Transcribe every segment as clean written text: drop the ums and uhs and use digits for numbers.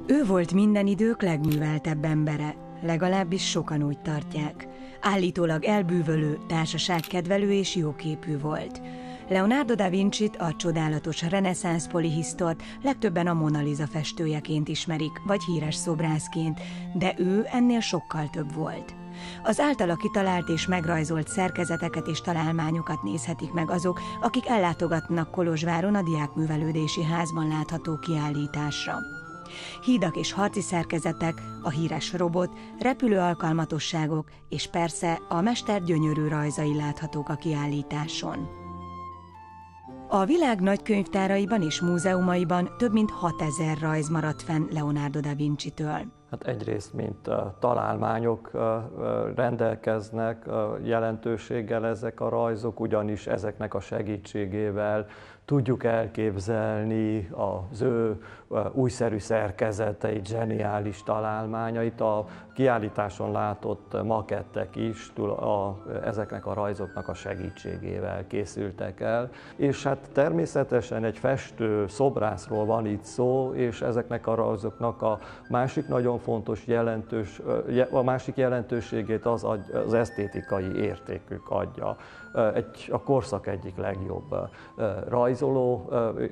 Ő volt minden idők legműveltebb embere, legalábbis sokan úgy tartják. Állítólag elbűvölő, társaságkedvelő és jóképű volt. Leonardo da Vincit, a csodálatos reneszánsz polihisztort legtöbben a Mona Lisa festőjeként ismerik, vagy híres szobrászként, de ő ennél sokkal több volt. Az általa kitalált és megrajzolt szerkezeteket és találmányokat nézhetik meg azok, akik ellátogatnak Kolozsváron a Diákművelődési Házban látható kiállításra. Hídak és harci szerkezetek, a híres robot, repülő alkalmatosságok és persze a mester gyönyörű rajzai láthatók a kiállításon. A világ nagykönyvtáraiban és múzeumaiban több mint 6000 rajz maradt fenn Leonardo da Vincitől. Hát egyrészt, mint találmányok rendelkeznek jelentőséggel ezek a rajzok, ugyanis ezeknek a segítségével tudjuk elképzelni az ő újszerű szerkezeteit, zseniális találmányait. A kiállításon látott makettek is ezeknek a rajzoknak a segítségével készültek el. És hát természetesen egy festő, szobrászról van itt szó, és ezeknek a rajzoknak a másik nagyon fontos jelentőségét az esztétikai értékük adja. A korszak egyik legjobb rajzoló,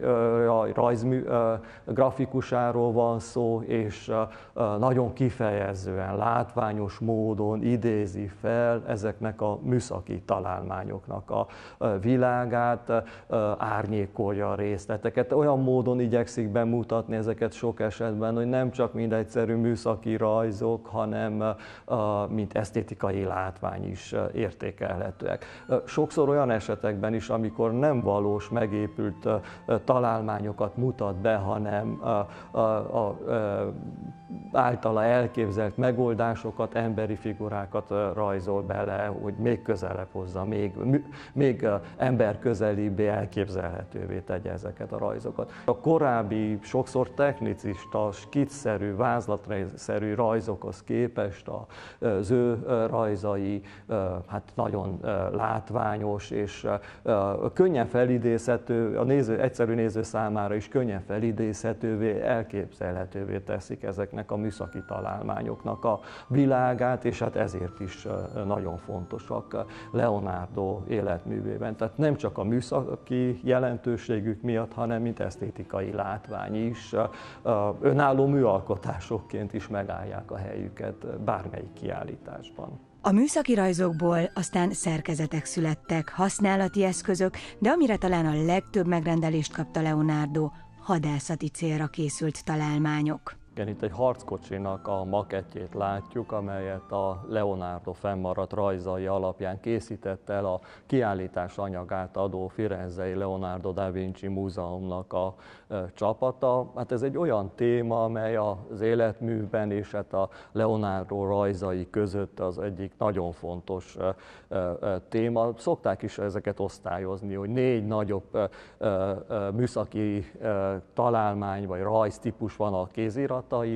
grafikusáról van szó, és nagyon kifejezően, látványos módon idézi fel ezeknek a műszaki találmányoknak a világát, árnyékolja a részleteket. Olyan módon igyekszik bemutatni ezeket sok esetben, hogy nem csak mint egyszerű műszaki rajzok, hanem mint esztétikai látvány is értékelhetőek. Sokszor olyan esetekben is, amikor nem valós, megépült találmányokat mutat be, hanem általa elképzelt megoldásokat, emberi figurákat rajzol bele, hogy még közelebb hozza, még emberközelibbé, elképzelhetővé tegye ezeket a rajzokat. A korábbi, sokszor technicista, skicszerű, vázlatszerű rajzokhoz képest az ő rajzai hát nagyon látványos és könnyen felidézhető, egyszerű néző számára is könnyen felidézhetővé, elképzelhetővé teszik ezeknek a műszaki találmányoknak a világát, és hát ezért is nagyon fontosak Leonardo életművében. Tehát nem csak a műszaki jelentőségük miatt, hanem mint esztétikai látvány is, önálló műalkotásokként is megállják a helyüket bármelyik kiállításban. A műszaki rajzokból aztán szerkezetek születtek, használati eszközök, de amire talán a legtöbb megrendelést kapta Leonardo, hadászati célra készült találmányok. Igen, itt egy harckocsinak a makettjét látjuk, amelyet a Leonardo fennmaradt rajzai alapján készített el a kiállítás anyagát adó Firenzei Leonardo da Vinci Múzeumnak a csapata. Hát ez egy olyan téma, amely az életműben és hát a Leonardo rajzai között az egyik nagyon fontos téma. Szokták is ezeket osztályozni, hogy 4 nagyobb műszaki találmány vagy rajztípus van a kézirat.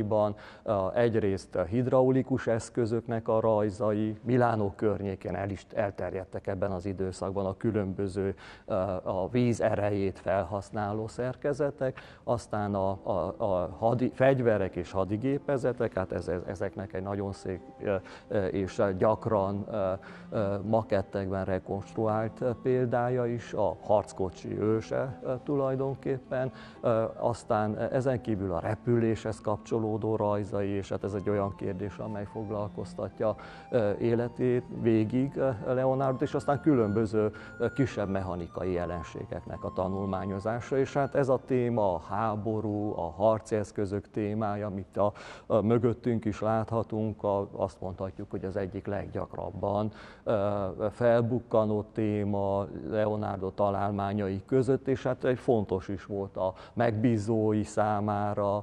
Egyrészt hidraulikus eszközöknek a rajzai, Milánó környékén elterjedtek ebben az időszakban a különböző a víz erejét felhasználó szerkezetek, aztán a fegyverek és hadigépezetek, hát ezeknek egy nagyon szép és gyakran makettekben rekonstruált példája is, a harckocsi őse tulajdonképpen, aztán ezen kívül a repüléshez kapcsolódó rajzai, és hát ez egy olyan kérdés, amely foglalkoztatja életét végig Leonardo, és aztán különböző kisebb mechanikai jelenségeknek a tanulmányozása, és hát ez a téma, a háború, a harci eszközök témája, amit mögöttünk is láthatunk, azt mondhatjuk, hogy az egyik leggyakrabban felbukkanó téma Leonardo találmányai között, és hát egy fontos is volt a megbízói számára,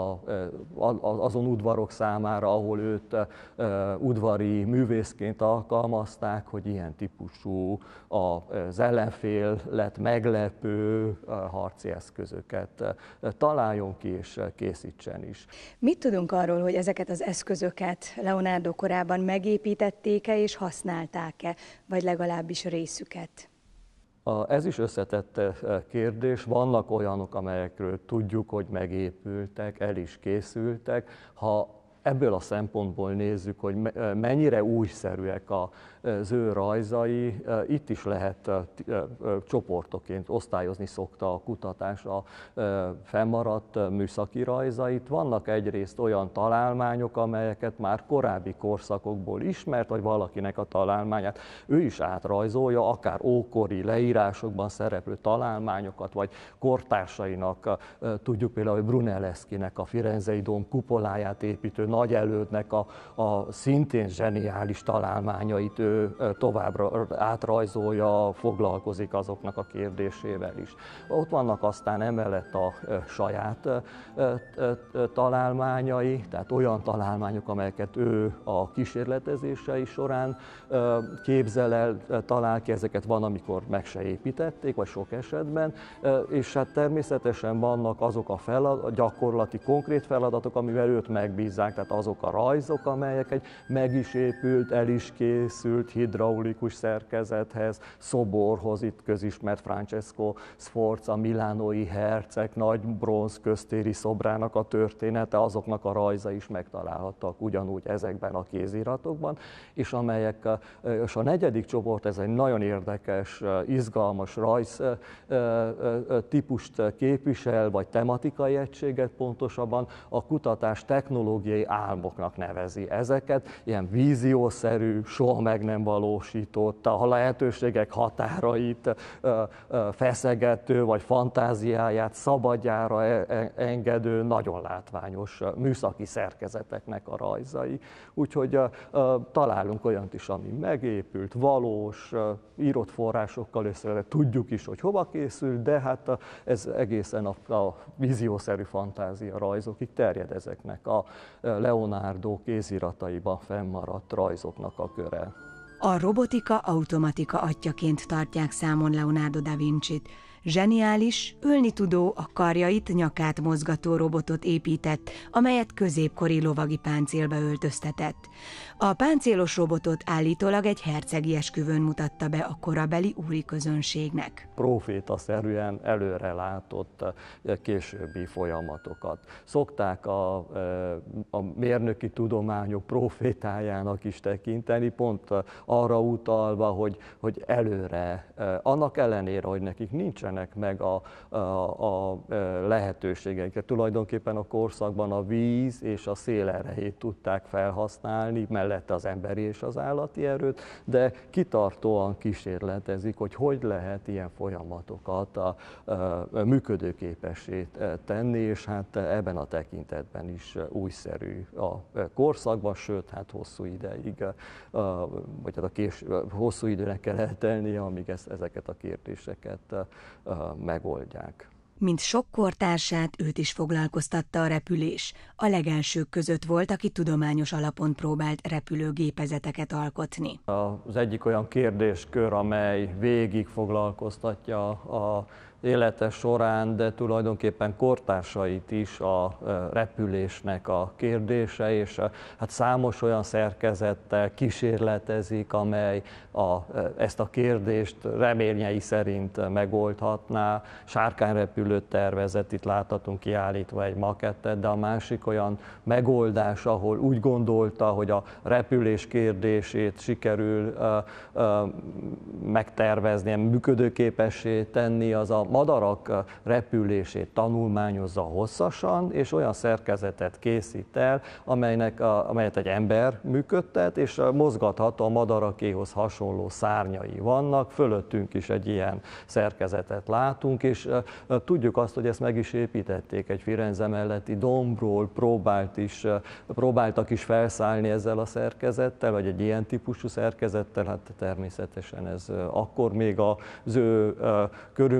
azon udvarok számára, ahol őt udvari művészként alkalmazták, hogy ilyen típusú az ellenfélet meglepő harci eszközöket találjon ki és készítsen is. Mit tudunk arról, hogy ezeket az eszközöket Leonardo korában megépítették-e és használták-e, vagy legalábbis részüket? Ez is összetett kérdés. Vannak olyanok, amelyekről tudjuk, hogy megépültek, el is készültek. Ha ebből a szempontból nézzük, hogy mennyire újszerűek az ő rajzai, itt is lehet csoportoként osztályozni szokta a kutatás a fennmaradt műszaki rajzait. Vannak egyrészt olyan találmányok, amelyeket már korábbi korszakokból ismert, vagy valakinek a találmányát ő is átrajzolja, akár ókori leírásokban szereplő találmányokat, vagy kortársainak, tudjuk például, hogy Brunelleschinek a Firenzei dóm kupoláját építő nagy elődnek a szintén zseniális találmányait ő továbbra átrajzolja, foglalkozik azoknak a kérdésével is. Ott vannak aztán emellett a saját találmányai, tehát olyan találmányok, amelyeket ő a kísérletezései során képzel el, talál ki, ezeket van, amikor meg se építették, vagy sok esetben, és hát természetesen vannak azok a gyakorlati, konkrét feladatok, amivel őt megbízzák, tehát azok a rajzok, amelyek egy meg is épült, el is készült hidraulikus szerkezethez, szoborhoz, itt közismert Francesco Sforza, milánói herceg nagy bronz köztéri szobrának a története, azoknak a rajza is megtalálhattak ugyanúgy ezekben a kéziratokban, és amelyek, és a negyedik csoport, ez egy nagyon érdekes, izgalmas rajz típust képvisel, vagy tematikai egységet pontosabban, a kutatás technológiai álmoknak nevezi ezeket, ilyen víziószerű, soha meg nem valósított, a lehetőségek határait feszegető, vagy fantáziáját szabadjára engedő, nagyon látványos műszaki szerkezeteknek a rajzai. Úgyhogy találunk olyant is, ami megépült, valós, írott forrásokkal össze, tudjuk is, hogy hova készült, de hát ez egészen a víziószerű fantázia rajzokig terjed ezeknek a Leonardo kézirataiban fennmaradt rajzoknak a köre. A robotika automatika atyaként tartják számon Leonardo da Vincit. Zseniális, ülni tudó, a karjait, nyakát mozgató robotot épített, amelyet középkori lovagi páncélba öltöztetett. A páncélos robotot állítólag egy hercegi esküvőn mutatta be a korabeli úri közönségnek. Profétaszerűen előre látott későbbi folyamatokat. Szokták a mérnöki tudományok profétájának is tekinteni, pont arra utalva, hogy előre, annak ellenére, hogy nekik nincsenek meg a lehetőségeiket. Tulajdonképpen a korszakban a víz és a szél erejét tudták felhasználni, mellette az emberi és az állati erőt, de kitartóan kísérletezik, hogy lehet ilyen folyamatokat működőképessé tenni, és hát ebben a tekintetben is újszerű a korszakban, sőt, hát hosszú ideig, vagy hát hosszú időnek kell eltelnie, amíg ezeket a kérdéseket megoldják. Mint sok kortársát, őt is foglalkoztatta a repülés. A legelsők között volt, aki tudományos alapon próbált repülőgépezeteket alkotni. Az egyik olyan kérdéskör, amely végig foglalkoztatja a élete során, de tulajdonképpen kortársait is a repülésnek a kérdése, és hát számos olyan szerkezettel kísérletezik, amely ezt a kérdést reményei szerint megoldhatná. Sárkányrepülőt tervezett, itt láthatunk kiállítva egy makettet, de a másik olyan megoldás, ahol úgy gondolta, hogy a repülés kérdését sikerül megtervezni, működőképessé tenni, az a madarak repülését tanulmányozza hosszasan, és olyan szerkezetet készít el, amelyet egy ember működtet, és mozgatható, a madarakéhoz hasonló szárnyai vannak, fölöttünk is egy ilyen szerkezetet látunk, és tudjuk azt, hogy ezt meg is építették egy Firenze melletti dombról, próbáltak is felszállni ezzel a szerkezettel, vagy egy ilyen típusú szerkezettel, hát természetesen ez akkor még az ő körülményei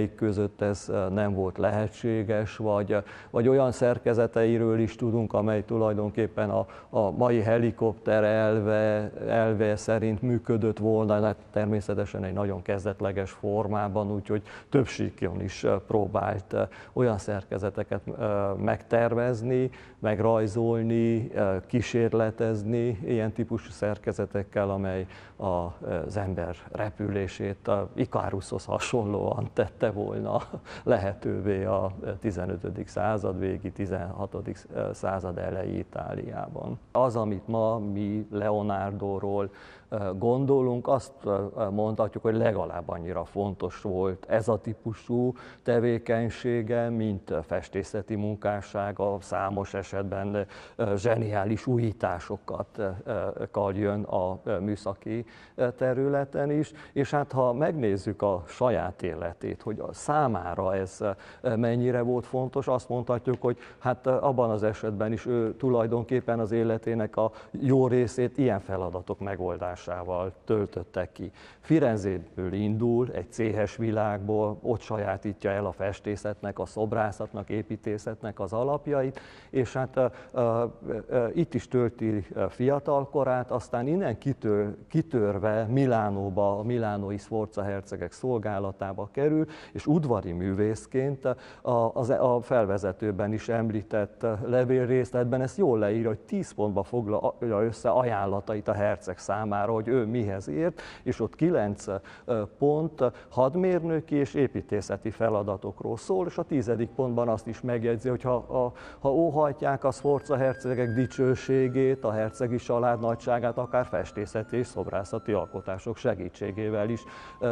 körülményeik között ez nem volt lehetséges, vagy olyan szerkezeteiről is tudunk, amely tulajdonképpen a mai helikopter elve szerint működött volna, hát természetesen egy nagyon kezdetleges formában, úgyhogy több síkon is próbált olyan szerkezeteket megtervezni, megrajzolni, kísérletezni ilyen típusú szerkezetekkel, amely az ember repülését a Ikarushoz hasonlóan tette volna lehetővé a 15. század végi, 16. század elejé Itáliában. Az, amit ma mi Leonardoról gondolunk, azt mondhatjuk, hogy legalább annyira fontos volt ez a típusú tevékenysége, mint festészeti munkássága, számos esetben zseniális újításokkal jön a műszaki területen is, és hát ha megnézzük a saját életét, hogy a számára ez mennyire volt fontos, azt mondhatjuk, hogy hát abban az esetben is ő tulajdonképpen az életének a jó részét ilyen feladatok megoldásával töltötte ki. Firenzéből indul, egy céhes világból, ott sajátítja el a festészetnek, a szobrászatnak, építészetnek az alapjait, és hát itt is tölti fiatalkorát, aztán innen kitörve Milánóba, a milánói Sforza hercegek szolgálatába kerül, és udvari művészként a felvezetőben is említett levélrészletben ezt jól leírja, hogy 10 pontba foglalja össze ajánlatait a herceg számára, hogy ő mihez ért, és ott 9 pont hadmérnöki és építészeti feladatokról szól, és a 10. pontban azt is megjegyzi, hogy ha óhajtják a Sforza hercegek dicsőségét, a hercegi család nagyságát, akár festészeti és szobrászati alkotások segítségével is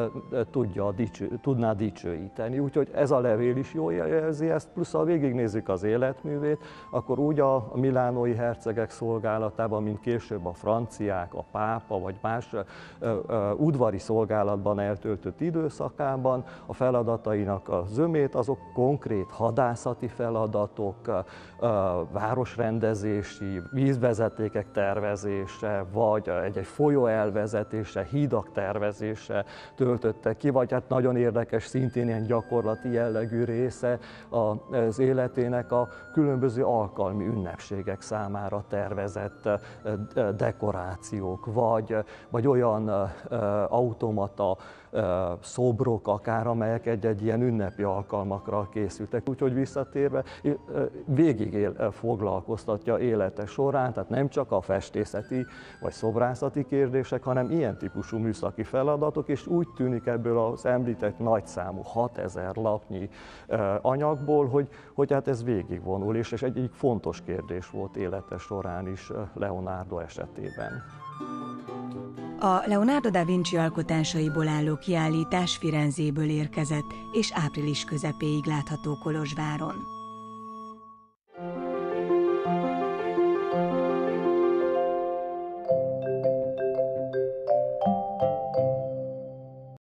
tudná dicsőíteni. Úgyhogy ez a levél is jól jelzi ezt, plusz ha végignézzük az életművét, akkor úgy a milánói hercegek szolgálatában, mint később a franciák, a pápa vagy más udvari szolgálatban eltöltött időszakában a feladatainak a zömét, azok konkrét hadászati feladatok, városrendezési, vízvezetékek tervezése, vagy egy folyó elvezetése, hídak tervezése töltötte ki, vagy hát nagyon érdekes, szintén ilyen gyakorlati jellegű része az életének a különböző alkalmi ünnepségek számára tervezett dekorációk, vagy olyan automata szobrok akár, amelyek egy-egy ilyen ünnepi alkalmakra készültek. Úgyhogy visszatérve, végig foglalkoztatja élete során, tehát nem csak a festészeti vagy szobrászati kérdések, hanem ilyen típusú műszaki feladatok, és úgy tűnik ebből az említett nagyszámú 6000 lapnyi anyagból, hogy hát ez végigvonul, és egyik fontos kérdés volt élete során is Leonardo esetében. A Leonardo da Vinci alkotásaiból álló kiállítás Firenzéből érkezett, és április közepéig látható Kolozsváron.